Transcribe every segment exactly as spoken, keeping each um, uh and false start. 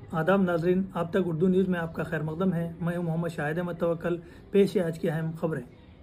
آداب ناظرین، آپ تک اردو نیوز میں آپ کا خیر مقدم ہے۔ میں ہوں محمد شاہد احمد توکل۔ پیش ہے آج کی اہم خبریں۔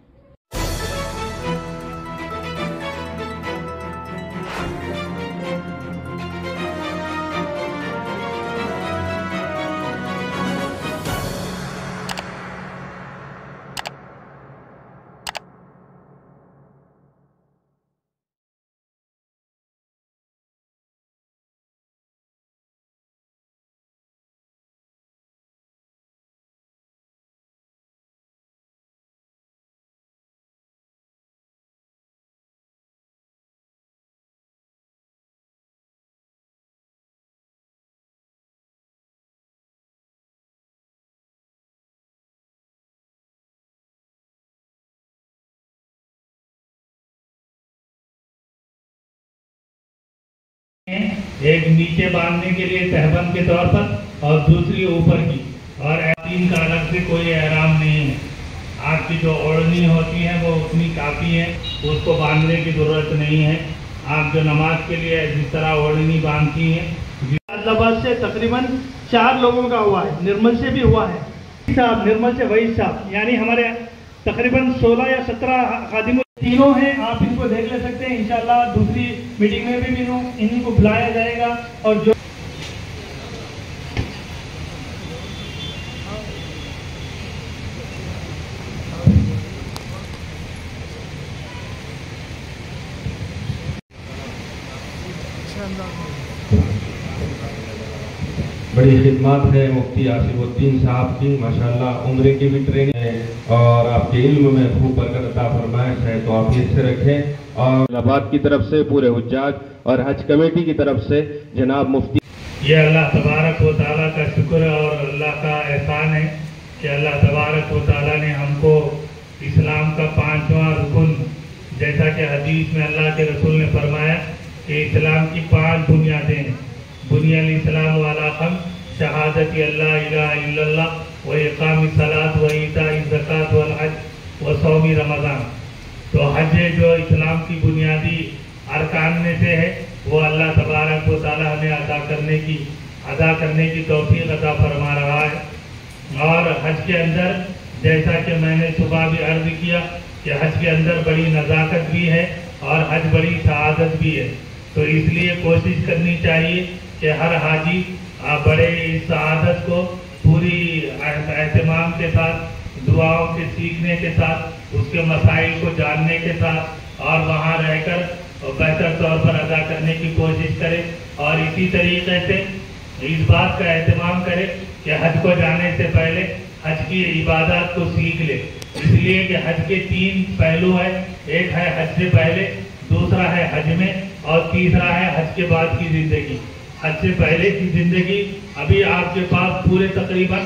ایک نیچے باندھنے کے لیے تہبند کے طور پر اور دوسری اوپر کی، اور تین کا الگ سے کوئی احرام نہیں ہے۔ آپ کی جو اوڑھنی ہوتی ہے وہ اتنی کافی ہے، اس کو باندھنے کی ضرورت نہیں ہے۔ آپ جو نماز کے لیے جس طرح اوڑھنی باندھتی ہیں۔ عادل آباد سے تقریباً چار لوگوں کا ہوا ہے، نرمل سے بھی ہوا ہے صاحب، نرمل سے وہی صاحب، یعنی ہمارے تقریباً سولہ یا سترہ خادم تینوں ہیں۔ آپ ان کو دیکھ لے سکتے ہیں، انشاءاللہ دوسری میٹنگ میں بھی ان کو بلایا جائے گا۔ اور جو بڑی خدمات ہے مفتی آصف الدین صاحب کی، ماشاءاللہ عمرے کی بھی ٹریننگ ہے اور آپ کے علم میں خوب برکت عطا فرمائش ہے، تو آپ اس سے رکھیں۔ اور آباد کی طرف سے پورے حجاج اور حج کمیٹی کی طرف سے جناب مفتی، یہ اللہ تبارک و تعالیٰ کا شکر ہے اور اللہ کا احسان ہے کہ اللہ تبارک و تعالیٰ نے ہم کو اسلام کا پانچواں رکن، جیسا کہ حدیث میں اللہ کے رسول نے فرمایا کہ اسلام کی پانچ بنیادیں ہیں۔ بنی الاسلام والا خمس، شہادت اللہ الہ الا اللہ و اقام الصلاۃ و ایتاء الزکوٰۃ والحج و صوم رمضان۔ تو حج جو اسلام کی بنیادی ارکان میں سے ہے، وہ اللہ تبارک و تعالی ہمیں ادا کرنے کی ادا کرنے کی توفیق عطا فرما رہا ہے۔ اور حج کے اندر جیسا کہ میں نے صبح بھی عرض کیا کہ حج کے اندر بڑی نزاکت بھی ہے اور حج بڑی سعادت بھی ہے، تو اس لیے کوشش کرنی چاہیے کہ ہر حاجی بڑے اس سعادت کو پوری اہتمام کے ساتھ، دعاؤں کے سیکھنے کے ساتھ، اس کے مسائل کو جاننے کے ساتھ اور وہاں رہ کر بہتر طور پر ادا کرنے کی کوشش کرے، اور اسی طریقے سے اس بات کا اہتمام کرے کہ حج کو جانے سے پہلے حج کی عبادات کو سیکھ لے، اس لیے کہ حج کے تین پہلو ہیں، ایک ہے حج سے پہلے، دوسرا ہے حج میں، اور تیسرا ہے حج کے بعد کی زندگی۔ حج سے پہلے کی زندگی ابھی آپ کے پاس پورے تقریباً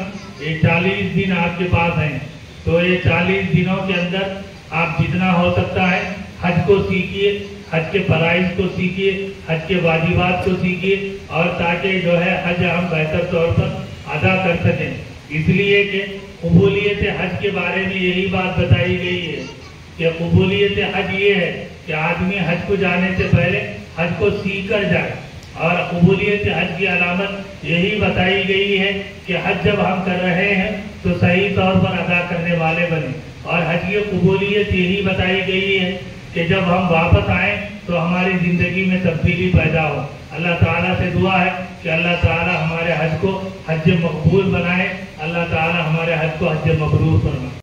چالیس دن آپ کے پاس ہیں، تو یہ چالیس دنوں کے اندر آپ جتنا ہو سکتا ہے حج کو سیکھیے، حج کے فرائض کو سیکھیے، حج کے واجبات کو سیکھیے، اور تاکہ جو ہے حج ہم بہتر طور پر ادا کر سکیں۔ اس لیے کہ قبولیت حج کے بارے میں یہی بات بتائی گئی ہے کہ قبولیت حج یہ ہے کہ آدمی حج کو جانے سے پہلے حج کو سیکھ کر جائے، اور قبولیت حج کی علامت یہی بتائی گئی ہے کہ حج جب ہم کر رہے ہیں تو صحیح طور پر ادا کرنے والے بنیں، اور حج کی قبولیت یہی بتائی گئی ہے کہ جب ہم واپس آئیں تو ہماری زندگی میں تبدیلی پیدا ہو۔ اللہ تعالیٰ سے دعا ہے کہ اللہ تعالیٰ ہمارے حج کو حج مقبول بنائے، اللہ تعالیٰ ہمارے حج کو حج مبرور فرمائے۔